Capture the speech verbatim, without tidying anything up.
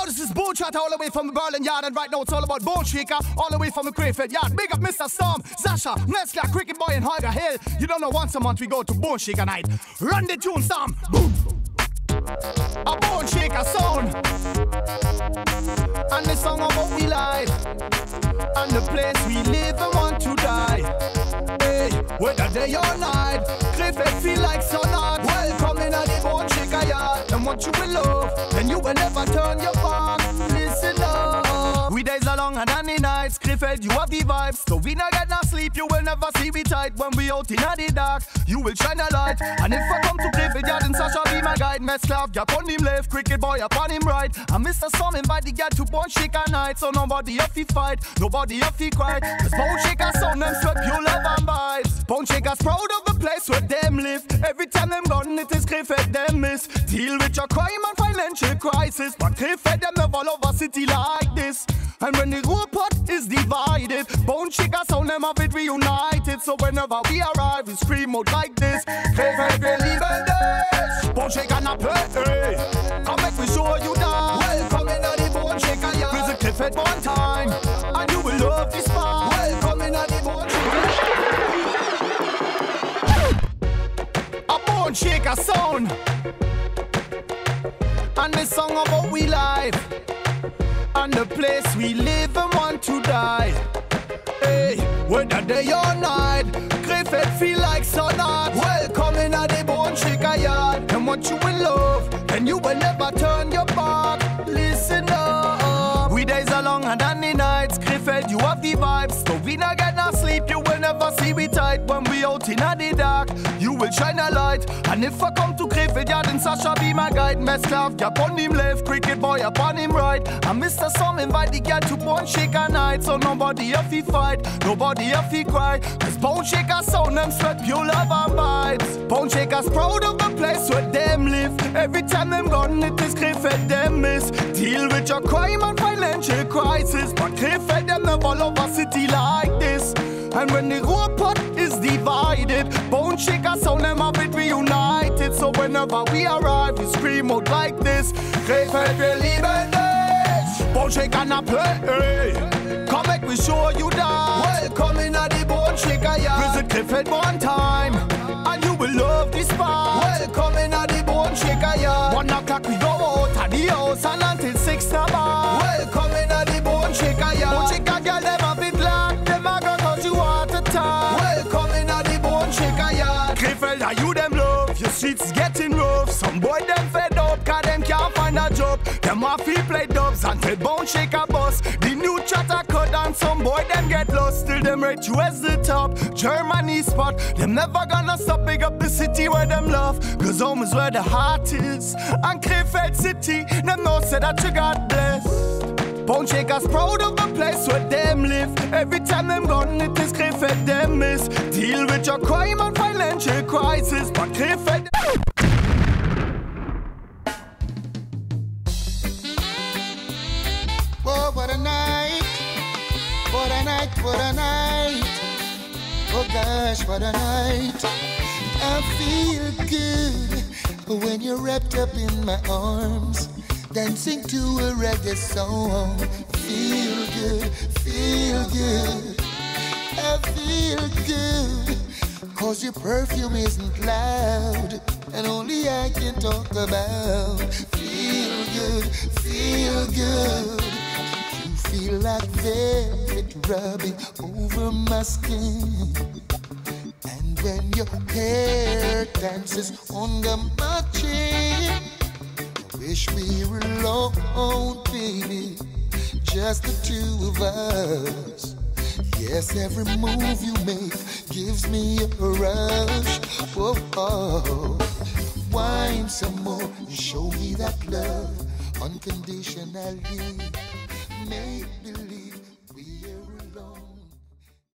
this is Bone Chat all the way from the Berlin Yard, and right now it's all about Bone Shaker, all the way from the Crayford Yard. Big up Mister Storm, Zasha, Metzler, Cricket Boy, and Holger Hill. You don't know, once a month we go to Bone Shaker night. Run the tune, Storm. Boom. A Bone Shaker sound, and the song of what we like, and the place we live and want to die. Hey, whether day or night, Crayford feel like sun hot. Welcome in at the Bone Shaker Yard, and what you will love, then you will never turn your back. Listen up. We days are longer than the nights. Crayford, you have the vibes, so we not get no sleep. You will never see me tight when we out in the dark. You will shine a light, and if I come to Crayford Yard, then Sasha be my guide. Metzler, gap on him left, Cricket Boy upon him right. And Mister Storm invite the girl to Bone Shaker night, so nobody have to fight, nobody have to cry. Cause Bone Shaker sound them sweat pure love and vibes. Bone Shaker's proud of the place where them live. Every time them gone, it is Crayford them miss. Deal with your crime and financial crisis, but Crayford them never love a city like this. And when the road pot is divided, Bone Shaker sound them have it reunited. So whenever we arrive, we scream out like this. Crayford really bad. Bone Shaker not play. Come make we show you that. Welcome in the Bone Shaker Yard. Visit Crayford one time, and you will love this spot. Welcome in the Bone Shaker. A Bone Shaker sound, and the song about we live, and the place we live and want to die. Hey, whether day or night, Crayford feel like sun hot. Welcome in at the Bone Shaker Yard, and what you will love, and you will never turn your back. Listen up. We days are longer than the nights. Crayford, you have the vibes, so we not get no sleep. You will never see me tight when we out in the dark. You will shine a light, and if I come to Crayford Yard, then Sasha be my guide. Metzler, gap on him left, Cricket Boy upon him right. And Mister Storm invite the girl to Bone Shaker night, so nobody have to fight, nobody have to cry. Cause Bone Shaker sound them sweat pure love and vibes. Bone Shaker's proud of the place where them live. Every time them gone, it is Crayford them miss. Deal with your crime and financial crisis, but Crayford them never love a city like this. And when the road pot is divided, Bone Shaker sound them have it reunited. So whenever we arrive, we scream out like this. Crayford really bad. Bone Shaker not play. Come make we show you that. Welcome in at the Bone Shaker Yard. Visit Crayford one time, and you will love this spot. Welcome in at the Bone Shaker Yard. One o'clock we go out of the house, and until six the bar. Welcome in at the Bone Shaker Yard. Bone Shaker girl them have it locked, them a go cause you want to talk. Welcome in at the Bone Shaker Yard. Crayford, are you them love? Your streets getting rough. Some boy them fed up, cause them can't find a job. Them have to play dubs until Bone Shaker bus. The new chatter cut and some boy them get lost. Still them rate you as the top. Germany spot, them never gonna stop. Big up the city where them love, cause home is where the heart is. And Crayford City, them know say that you got blessed. Bone Shaker's proud of the place where them live. Every time them gone, it is Crayford them miss. Deal with your crime and financial crisis, but Crayford. Oh, what a night, what a night, what a night. Oh gosh, what a night. I feel good when you're wrapped up in my arms, dancing to a reggae song. Feel good, feel good. I feel good, cause your perfume isn't loud, and only I can talk about. Feel good, feel good. You feel like velvet rubbing over my skin, and when your hair dances under my chin, wish we were alone, baby, just the two of us. Yes, every move you make gives me a rush. Whoa, oh. Wine some more, show me that love unconditionally. Make believe.